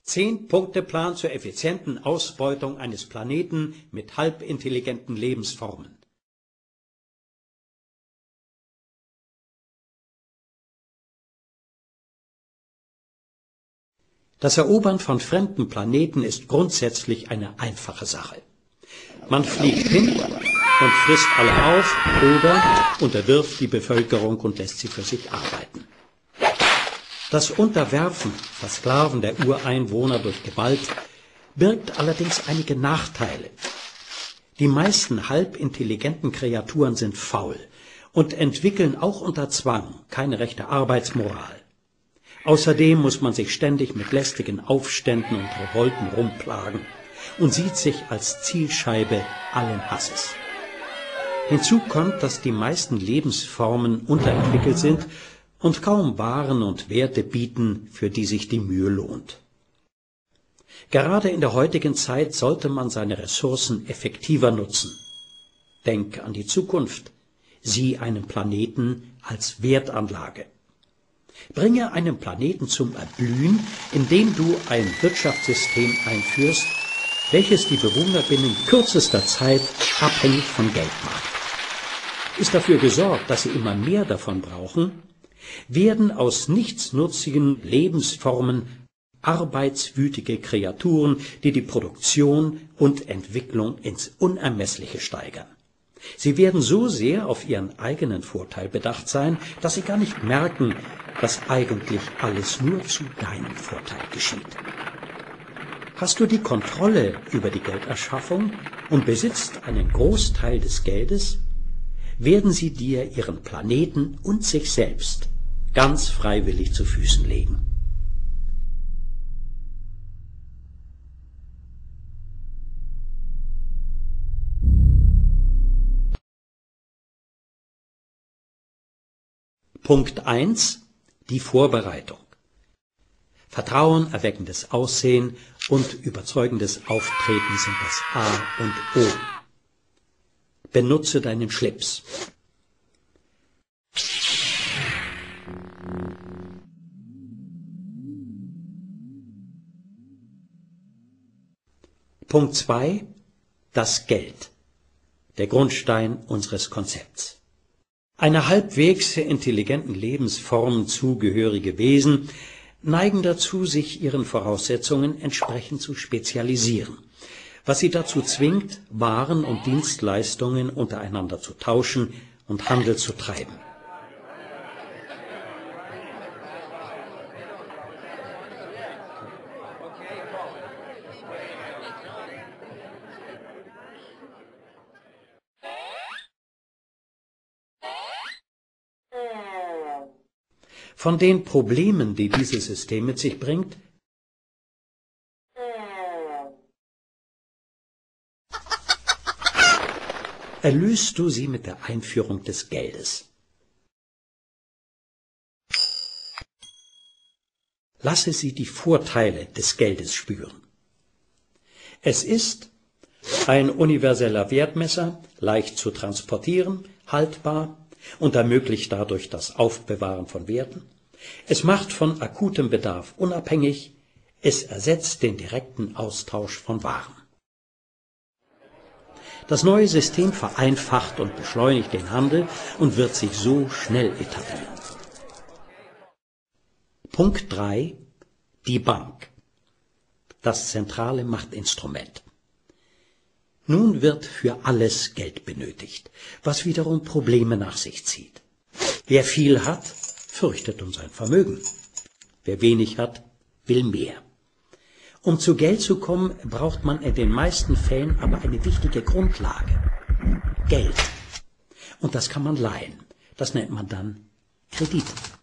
10-Punkte-Plan zur effizienten Ausbeutung eines Planeten mit halbintelligenten Lebensformen. Das Erobern von fremden Planeten ist grundsätzlich eine einfache Sache. Man fliegt hin und frisst alle auf oder unterwirft die Bevölkerung und lässt sie für sich arbeiten. Das Unterwerfen, Versklaven der Ureinwohner durch Gewalt birgt allerdings einige Nachteile. Die meisten halbintelligenten Kreaturen sind faul und entwickeln auch unter Zwang keine rechte Arbeitsmoral. Außerdem muss man sich ständig mit lästigen Aufständen und Revolten rumplagen und sieht sich als Zielscheibe allen Hasses. Hinzu kommt, dass die meisten Lebensformen unterentwickelt sind und kaum Waren und Werte bieten, für die sich die Mühe lohnt. Gerade in der heutigen Zeit sollte man seine Ressourcen effektiver nutzen. Denk an die Zukunft. Sieh einen Planeten als Wertanlage. Bringe einen Planeten zum Erblühen, indem du ein Wirtschaftssystem einführst, welches die Bewohner binnen kürzester Zeit abhängig von Geld macht. Ist dafür gesorgt, dass sie immer mehr davon brauchen, werden aus nichtsnutzigen Lebensformen arbeitswütige Kreaturen, die die Produktion und Entwicklung ins Unermessliche steigern. Sie werden so sehr auf ihren eigenen Vorteil bedacht sein, dass sie gar nicht merken, dass eigentlich alles nur zu deinem Vorteil geschieht. Hast du die Kontrolle über die Gelderschaffung und besitzt einen Großteil des Geldes, werden sie dir ihren Planeten und sich selbst ganz freiwillig zu Füßen legen. Punkt 1. Die Vorbereitung. Vertrauenerweckendes Aussehen und überzeugendes Auftreten sind das A und O. Benutze deinen Schlips. Punkt 2. Das Geld. Der Grundstein unseres Konzepts. Einer halbwegs intelligenten Lebensform zugehörige Wesen neigen dazu, sich ihren Voraussetzungen entsprechend zu spezialisieren, was sie dazu zwingt, Waren und Dienstleistungen untereinander zu tauschen und Handel zu treiben. Von den Problemen, die dieses System mit sich bringt, erlöst du sie mit der Einführung des Geldes. Lasse sie die Vorteile des Geldes spüren. Es ist ein universeller Wertmesser, leicht zu transportieren, haltbar und ermöglicht dadurch das Aufbewahren von Werten. Es macht von akutem Bedarf unabhängig, es ersetzt den direkten Austausch von Waren. Das neue System vereinfacht und beschleunigt den Handel und wird sich so schnell etablieren. Punkt 3. Die Bank. Das zentrale Machtinstrument. Nun wird für alles Geld benötigt, was wiederum Probleme nach sich zieht. Wer viel hat, fürchtet um sein Vermögen. Wer wenig hat, will mehr. Um zu Geld zu kommen, braucht man in den meisten Fällen aber eine wichtige Grundlage. Geld. Und das kann man leihen. Das nennt man dann Kredit.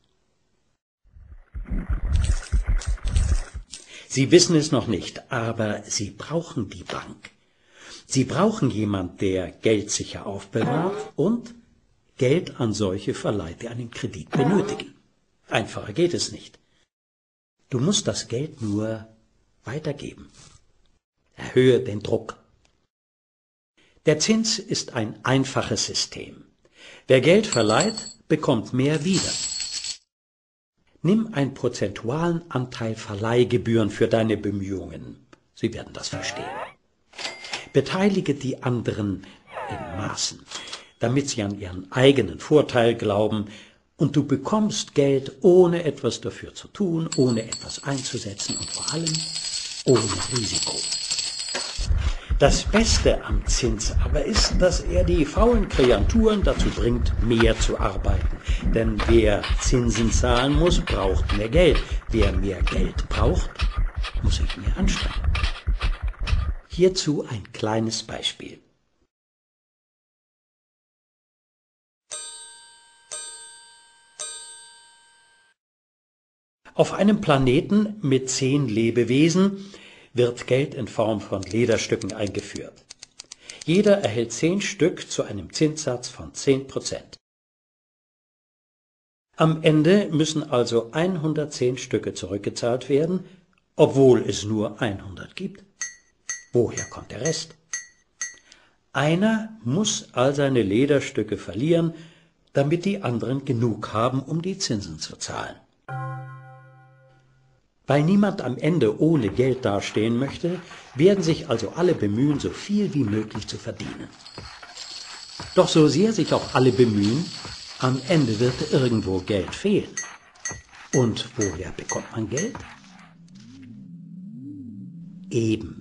Sie wissen es noch nicht, aber Sie brauchen die Bank. Sie brauchen jemand, der Geld sicher aufbewahrt und Geld an solche verleiht, die einen Kredit benötigen. Einfacher geht es nicht. Du musst das Geld nur weitergeben. Erhöhe den Druck. Der Zins ist ein einfaches System. Wer Geld verleiht, bekommt mehr wieder. Nimm einen prozentualen Anteil Verleihgebühren für deine Bemühungen. Sie werden das verstehen. Beteilige die anderen in Maßen, damit sie an ihren eigenen Vorteil glauben, und du bekommst Geld, ohne etwas dafür zu tun, ohne etwas einzusetzen und vor allem ohne Risiko. Das Beste am Zins aber ist, dass er die faulen Kreaturen dazu bringt, mehr zu arbeiten. Denn wer Zinsen zahlen muss, braucht mehr Geld. Wer mehr Geld braucht, muss sich mehr anstrengen. Hierzu ein kleines Beispiel. Auf einem Planeten mit 10 Lebewesen wird Geld in Form von Lederstücken eingeführt. Jeder erhält 10 Stück zu einem Zinssatz von 10%. Am Ende müssen also 110 Stücke zurückgezahlt werden, obwohl es nur 100 gibt. Woher kommt der Rest? Einer muss all seine Lederstücke verlieren, damit die anderen genug haben, um die Zinsen zu zahlen. Weil niemand am Ende ohne Geld dastehen möchte, werden sich also alle bemühen, so viel wie möglich zu verdienen. Doch so sehr sich auch alle bemühen, am Ende wird irgendwo Geld fehlen. Und woher bekommt man Geld? Eben.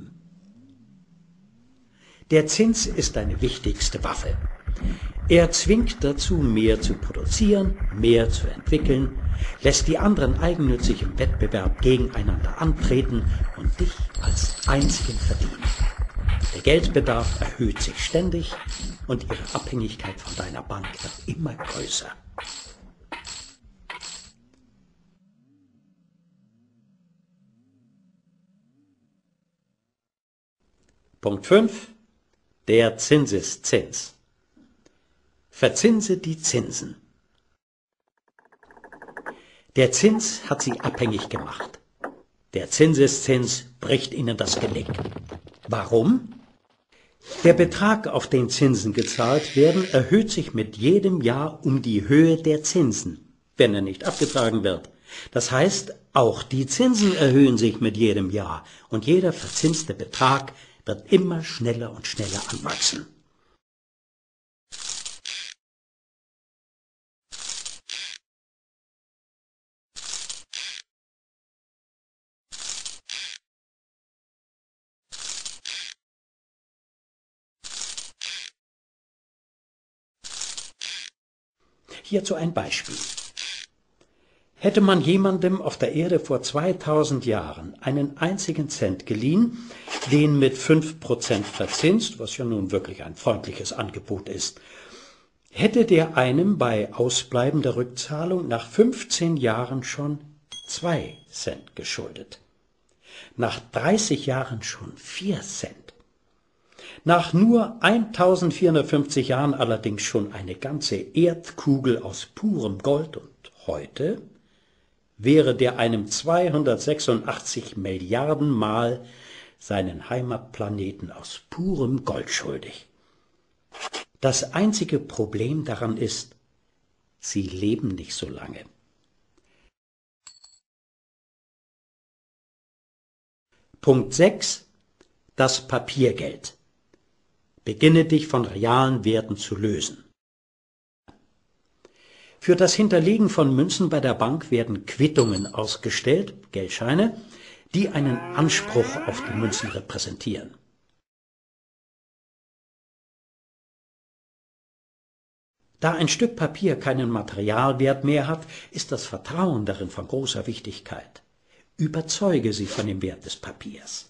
Der Zins ist deine wichtigste Waffe. Er zwingt dazu, mehr zu produzieren, mehr zu entwickeln, lässt die anderen eigennützig im Wettbewerb gegeneinander antreten und dich als einzigen verdienen. Der Geldbedarf erhöht sich ständig und ihre Abhängigkeit von deiner Bank wird immer größer. Punkt 5. Der Zinseszins. Verzinse die Zinsen. Der Zins hat sie abhängig gemacht. Der Zinseszins bricht ihnen das Genick. Warum? Der Betrag, auf den Zinsen gezahlt werden, erhöht sich mit jedem Jahr um die Höhe der Zinsen, wenn er nicht abgetragen wird. Das heißt, auch die Zinsen erhöhen sich mit jedem Jahr und jeder verzinste Betrag wird immer schneller und schneller anwachsen. Hierzu ein Beispiel. Hätte man jemandem auf der Erde vor 2000 Jahren einen einzigen Cent geliehen, den mit 5% verzinst, was ja nun wirklich ein freundliches Angebot ist, hätte der einem bei ausbleibender Rückzahlung nach 15 Jahren schon 2 Cent geschuldet. Nach 30 Jahren schon 4 Cent. Nach nur 1450 Jahren allerdings schon eine ganze Erdkugel aus purem Gold und heute wäre der einem 286 Milliarden Mal seinen Heimatplaneten aus purem Gold schuldig. Das einzige Problem daran ist, sie leben nicht so lange. Punkt 6. Das Papiergeld. Beginne dich von realen Werten zu lösen. Für das Hinterlegen von Münzen bei der Bank werden Quittungen ausgestellt, Geldscheine, die einen Anspruch auf die Münzen repräsentieren. Da ein Stück Papier keinen Materialwert mehr hat, ist das Vertrauen darin von großer Wichtigkeit. Überzeuge sie von dem Wert des Papiers.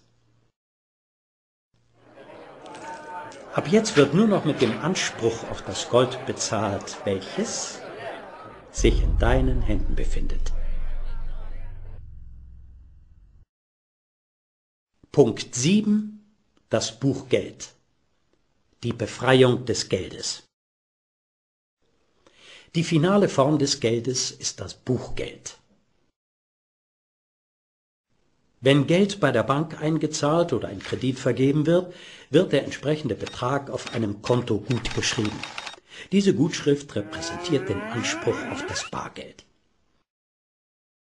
Ab jetzt wird nur noch mit dem Anspruch auf das Gold bezahlt, welches sich in deinen Händen befindet. Punkt 7. Das Buchgeld. Die Befreiung des Geldes. Die finale Form des Geldes ist das Buchgeld. Wenn Geld bei der Bank eingezahlt oder ein Kredit vergeben wird, wird der entsprechende Betrag auf einem Konto gutgeschrieben. Diese Gutschrift repräsentiert den Anspruch auf das Bargeld.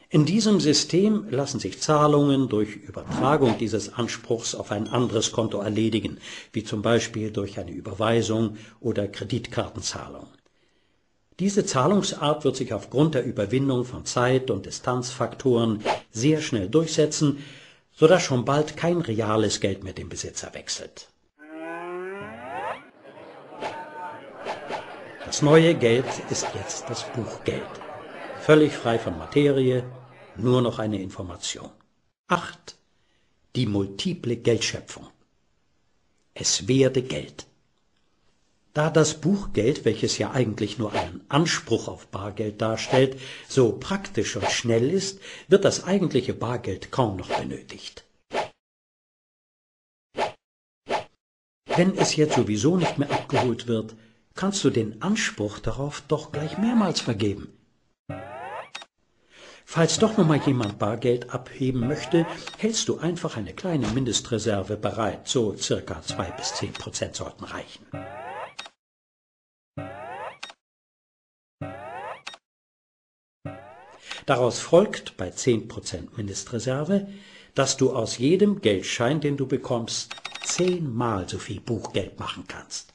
In diesem System lassen sich Zahlungen durch Übertragung dieses Anspruchs auf ein anderes Konto erledigen, wie zum Beispiel durch eine Überweisung oder Kreditkartenzahlung. Diese Zahlungsart wird sich aufgrund der Überwindung von Zeit- und Distanzfaktoren sehr schnell durchsetzen, sodass schon bald kein reales Geld mehr den Besitzer wechselt. Das neue Geld ist jetzt das Buchgeld. Völlig frei von Materie, nur noch eine Information. 8. Die multiple Geldschöpfung. Es werde Geld. Da das Buchgeld, welches ja eigentlich nur einen Anspruch auf Bargeld darstellt, so praktisch und schnell ist, wird das eigentliche Bargeld kaum noch benötigt. Wenn es jetzt sowieso nicht mehr abgeholt wird, kannst du den Anspruch darauf doch gleich mehrmals vergeben. Falls doch noch mal jemand Bargeld abheben möchte, hältst du einfach eine kleine Mindestreserve bereit, so circa 2 bis 10% sollten reichen. Daraus folgt bei 10% Mindestreserve, dass du aus jedem Geldschein, den du bekommst, 10-mal so viel Buchgeld machen kannst.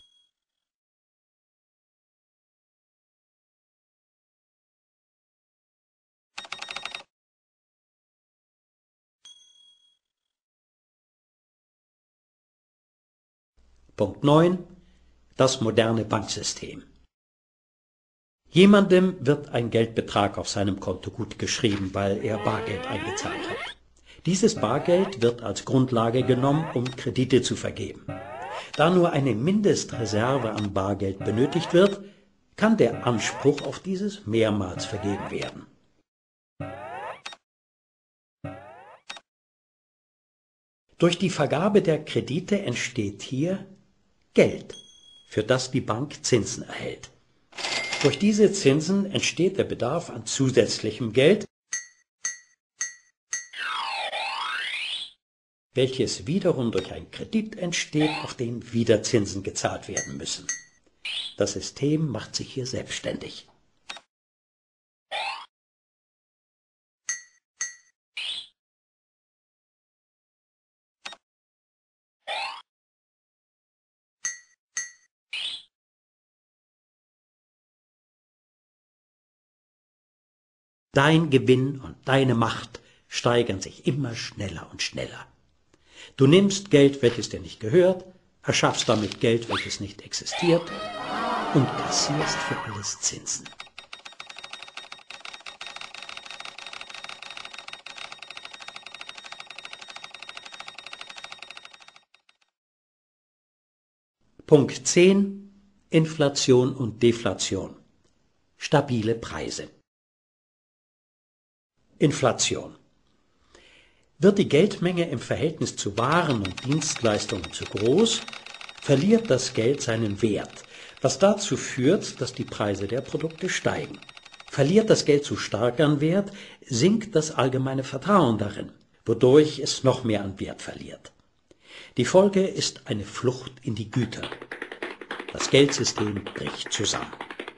Punkt 9. Das moderne Banksystem. Jemandem wird ein Geldbetrag auf seinem Konto gut geschrieben, weil er Bargeld eingezahlt hat. Dieses Bargeld wird als Grundlage genommen, um Kredite zu vergeben. Da nur eine Mindestreserve an Bargeld benötigt wird, kann der Anspruch auf dieses mehrmals vergeben werden. Durch die Vergabe der Kredite entsteht hier Geld, für das die Bank Zinsen erhält. Durch diese Zinsen entsteht der Bedarf an zusätzlichem Geld, welches wiederum durch einen Kredit entsteht, auf den wieder Zinsen gezahlt werden müssen. Das System macht sich hier selbstständig. Dein Gewinn und deine Macht steigern sich immer schneller und schneller. Du nimmst Geld, welches dir nicht gehört, erschaffst damit Geld, welches nicht existiert und kassierst für alles Zinsen. Punkt 10. Inflation und Deflation. Stabile Preise. Inflation. Wird die Geldmenge im Verhältnis zu Waren und Dienstleistungen zu groß, verliert das Geld seinen Wert, was dazu führt, dass die Preise der Produkte steigen. Verliert das Geld zu stark an Wert, sinkt das allgemeine Vertrauen darin, wodurch es noch mehr an Wert verliert. Die Folge ist eine Flucht in die Güter. Das Geldsystem bricht zusammen.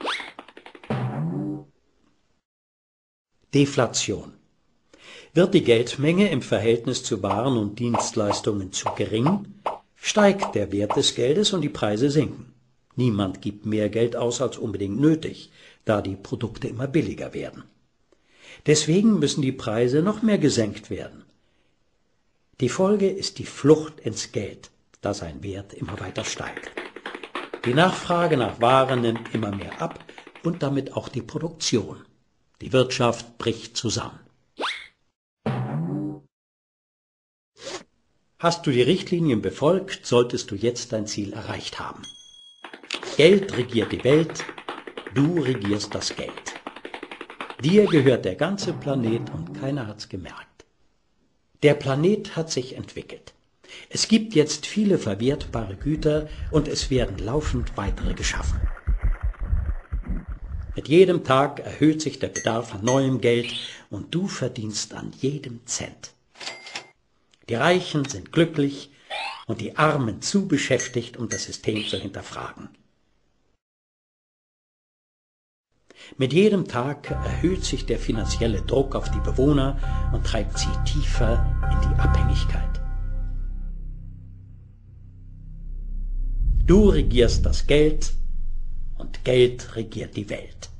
Deflation. Wird die Geldmenge im Verhältnis zu Waren und Dienstleistungen zu gering, steigt der Wert des Geldes und die Preise sinken. Niemand gibt mehr Geld aus als unbedingt nötig, da die Produkte immer billiger werden. Deswegen müssen die Preise noch mehr gesenkt werden. Die Folge ist die Flucht ins Geld, da sein Wert immer weiter steigt. Die Nachfrage nach Waren nimmt immer mehr ab und damit auch die Produktion. Die Wirtschaft bricht zusammen. Hast du die Richtlinien befolgt, solltest du jetzt dein Ziel erreicht haben. Geld regiert die Welt, du regierst das Geld. Dir gehört der ganze Planet und keiner hat's gemerkt. Der Planet hat sich entwickelt. Es gibt jetzt viele verwertbare Güter und es werden laufend weitere geschaffen. Mit jedem Tag erhöht sich der Bedarf an neuem Geld und du verdienst an jedem Cent. Die Reichen sind glücklich und die Armen zu beschäftigt, um das System zu hinterfragen. Mit jedem Tag erhöht sich der finanzielle Druck auf die Bewohner und treibt sie tiefer in die Abhängigkeit. Du regierst das Geld und Geld regiert die Welt.